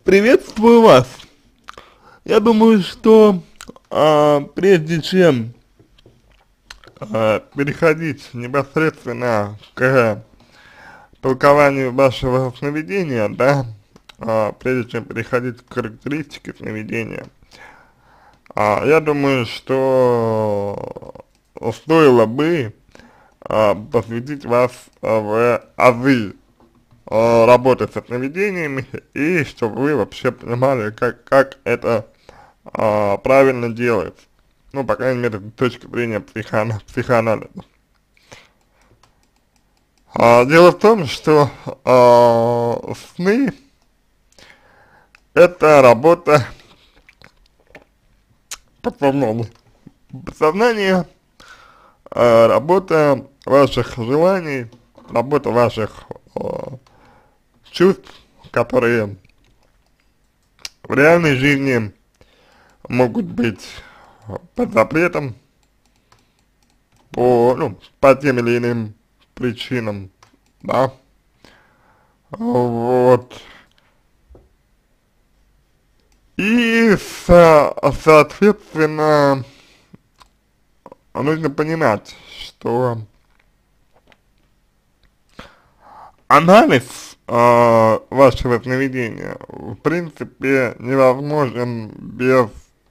Приветствую вас. Я думаю, что прежде чем переходить непосредственно к толкованию вашего сновидения, да, прежде чем переходить к характеристике сновидения, я думаю, что стоило бы посвятить вас в азы работы со сновидениями, и чтобы вы вообще понимали, как это правильно делается. Ну, по крайней мере, с точки зрения психоанализа. Дело в том, что сны — это работа подсознания, работа ваших желаний, работа ваших чувств, которые в реальной жизни могут быть под запретом по тем или иным причинам, да, вот. И, соответственно, нужно понимать, что анализ вашего сновидения, в принципе, невозможен без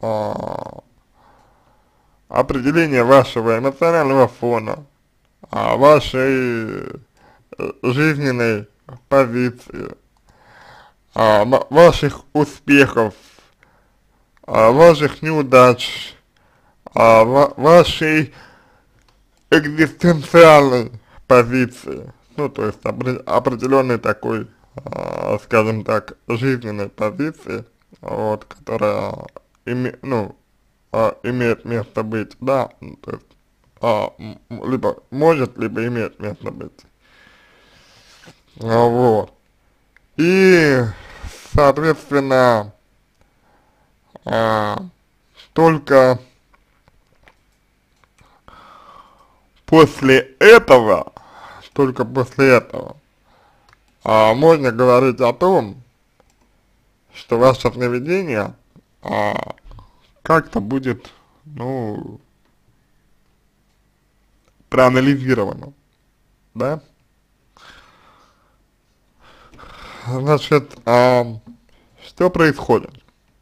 определения вашего эмоционального фона, вашей жизненной позиции, ваших успехов, ваших неудач, вашей экзистенциальной позиции, ну, то есть определенной такой, скажем так, жизненной позиции, вот, которая имеет место быть, да, то есть, либо может, либо имеет место быть, вот, и, соответственно, только после этого, можно говорить о том, что ваше сновидение как-то будет, ну, проанализировано, да? Значит, что происходит?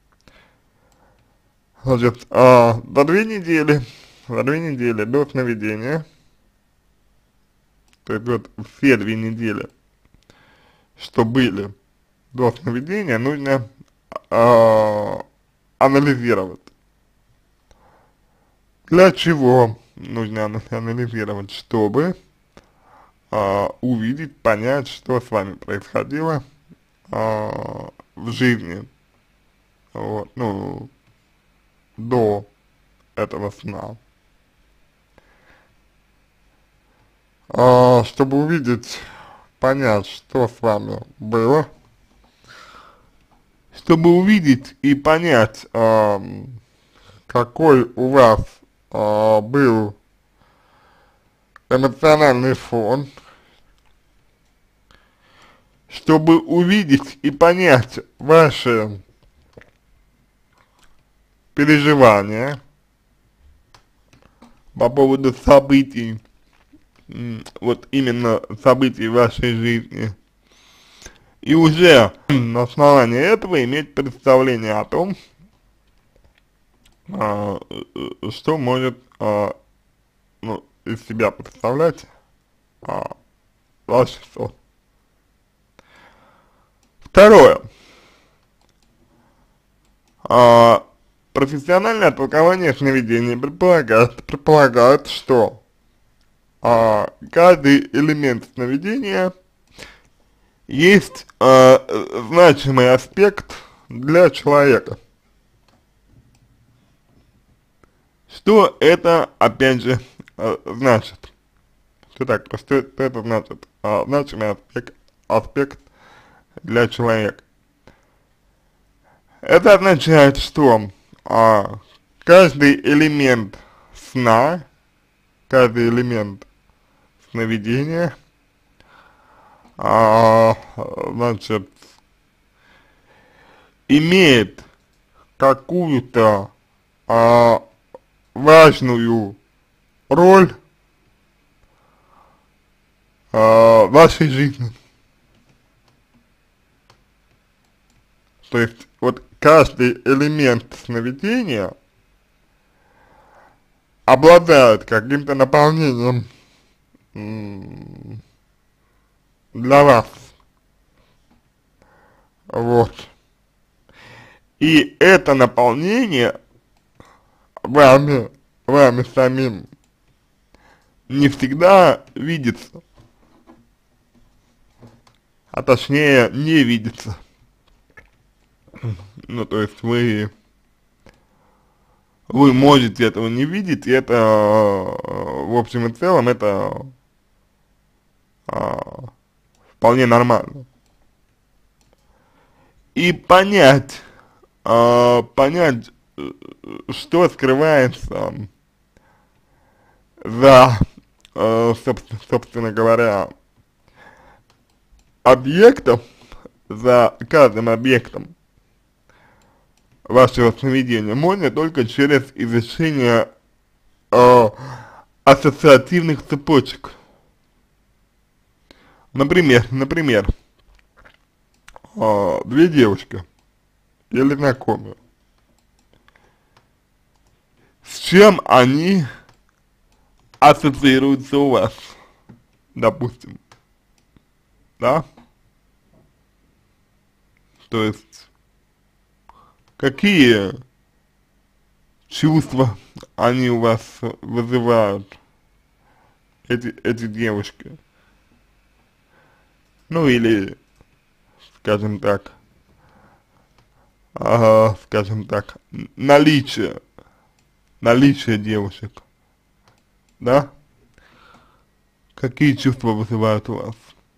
Значит, за 2 недели до сновидения, то есть вот все 2 недели, что были до сновидения, нужно анализировать. Для чего нужно анализировать? Чтобы увидеть, понять, что с вами происходило в жизни, вот, ну, до этого сна. Чтобы увидеть, понять, что с вами было, чтобы увидеть и понять, какой у вас был эмоциональный фон, чтобы увидеть и понять ваши переживания по поводу событий, вот именно событий в вашей жизни, и уже на основании этого иметь представление о том, что может из себя представлять ваш сон. Второе. Профессиональное толкование сновидений предполагает, что каждый элемент сновидения есть значимый аспект для человека. Что это, опять же, значит? Что это значит? Значимый аспект для человека. Это означает, что каждый элемент сна, каждый элемент сновидения, значит, имеет какую-то важную роль в вашей жизни. То есть вот каждый элемент сновидения обладает каким-то наполнением для вас. Вот. И это наполнение вами самим не всегда видится, а точнее не видится. Ну, то есть вы можете этого не видеть, и это, в общем и целом, это вполне нормально. И понять, что скрывается за, собственно говоря, объектом, за каждым объектом вашего сновидения, можно только через изучение ассоциативных цепочек. Например, две девушки или знакомые. С чем они ассоциируются у вас, допустим, да? То есть, какие чувства они у вас вызывают, эти девушки? Ну или, скажем так, наличие девушек, да? Какие чувства вызывают у вас?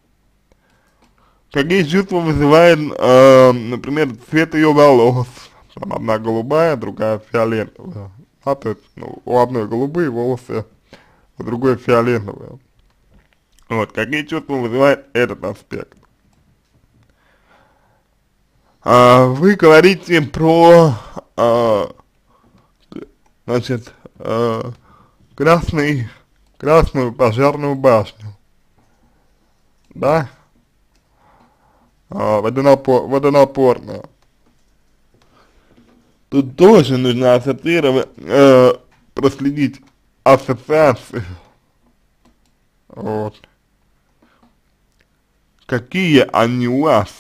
Какие чувства вызывает, например, цвет ее волос? Там одна голубая, другая фиолетовая. А то есть, ну, у одной голубые волосы, у другой фиолетовые. Вот, какие чувства вызывает этот аспект? Вы говорите про, значит, красную пожарную башню, да? Водонапорная. Тут тоже нужно ассоциировать, проследить ассоциации. Вот. Какие они у вас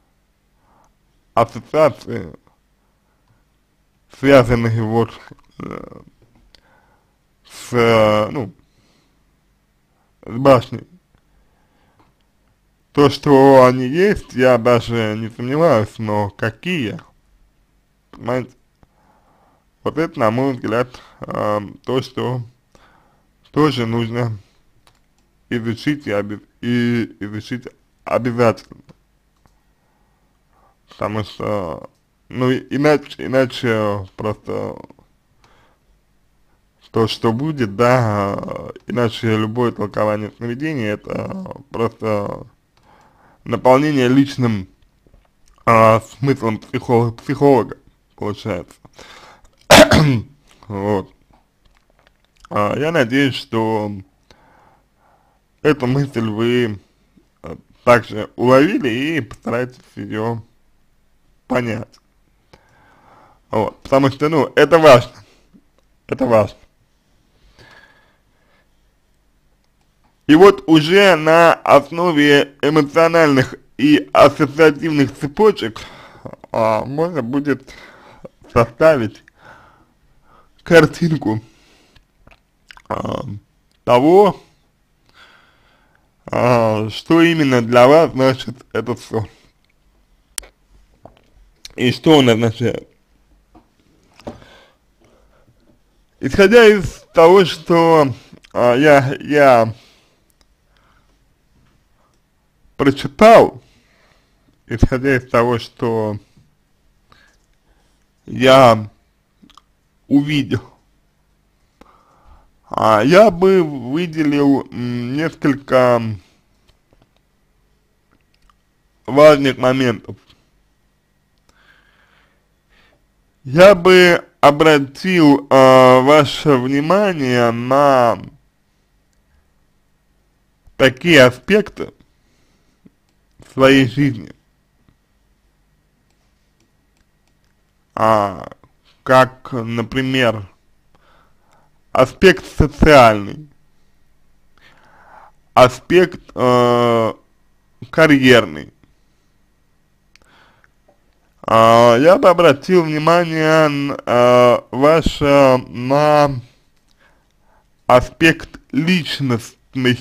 ассоциации, связанные вот ну, с башней. То, что они есть, я даже не сомневаюсь, но какие, понимаете, вот это, на мой взгляд, то, что тоже нужно изучить и изучить обязательно. Потому что, ну, иначе просто то, что будет, да, иначе любое толкование сновидения — это просто наполнение личным смыслом психолога, получается. Вот. Я надеюсь, что эту мысль вы также уловили и постараетесь ее понять. Вот. Потому что, ну, это важно. Это важно. И вот уже на основе эмоциональных и ассоциативных цепочек можно будет составить картинку того, что именно для вас значит этот сон. И что он означает. Исходя из того, что я прочитал, исходя из того, что я увидел, я бы выделил несколько важных моментов. я бы обратил ваше внимание на такие аспекты своей жизни, а, как, например, аспект социальный, аспект карьерный. Я бы обратил внимание ваше на аспект личностный,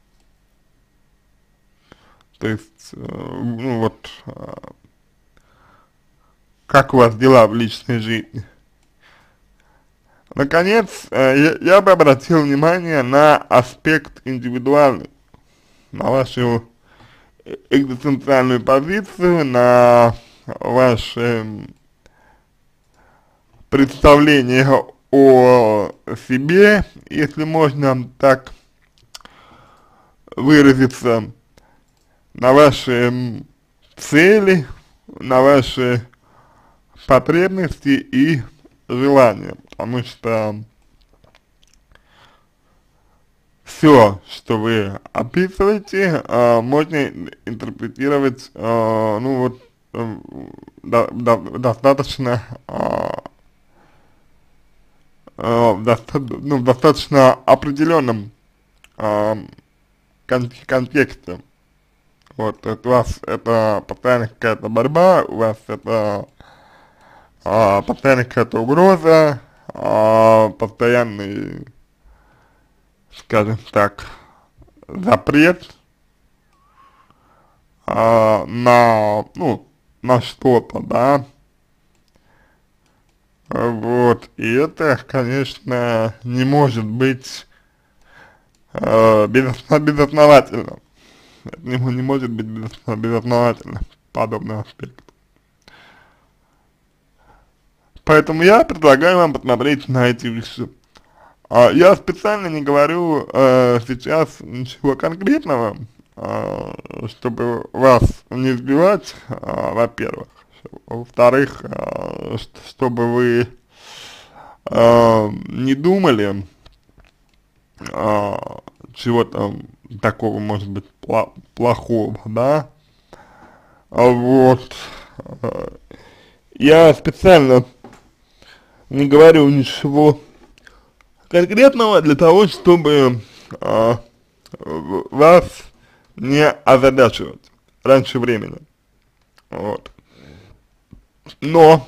то есть, ну вот, как у вас дела в личной жизни. Наконец, я бы обратил внимание на аспект индивидуальный, на вашу экзистенциальную позицию, на ваше представление о себе, если можно так выразиться, на ваши цели, на ваши потребности и желания, потому что все, что вы описываете, можно интерпретировать, ну вот, достаточно, в достаточно определенном контексте. Вот, у вас это постоянно какая-то борьба, у вас это постоянно какая-то угроза, постоянный, скажем так, запрет на что-то, да, вот, и это, конечно, не может быть безосновательно, это не может быть безосновательно, подобный аспект. Поэтому я предлагаю вам посмотреть на эти вещи. Я специально не говорю сейчас ничего конкретного, чтобы вас не сбивать, во-первых. Во-вторых, чтобы вы не думали чего-то такого, может быть, плохого, да. Вот. Я специально не говорю ничего конкретного для того, чтобы вас не озадачивать раньше времени. Вот. Но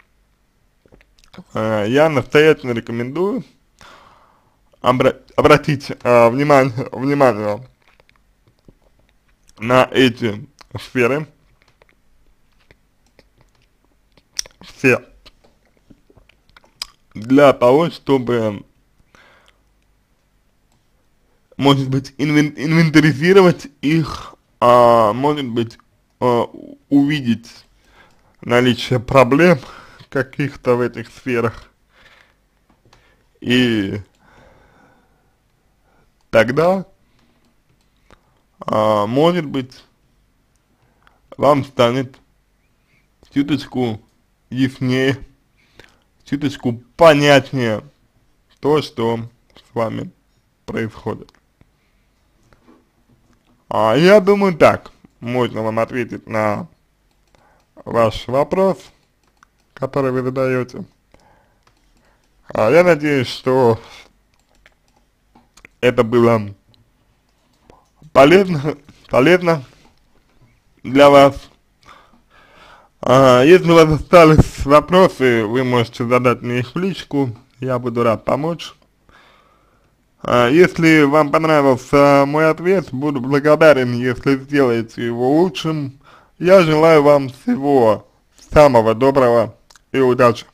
я настоятельно рекомендую обратить внимание на эти сферы, все, для того, чтобы, может быть, инвентаризировать их, может быть, увидеть наличие проблем каких-то в этих сферах, и тогда, может быть, вам станет чуточку яснее, чуточку понятнее то, что с вами происходит. Я думаю, так можно вам ответить на ваш вопрос, который вы задаете. Я надеюсь, что это было полезно для вас. Если у вас остались вопросы, вы можете задать мне их в личку, я буду рад помочь. Если вам понравился мой ответ, буду благодарен, если сделаете его лучшим. Я желаю вам всего самого доброго и удачи.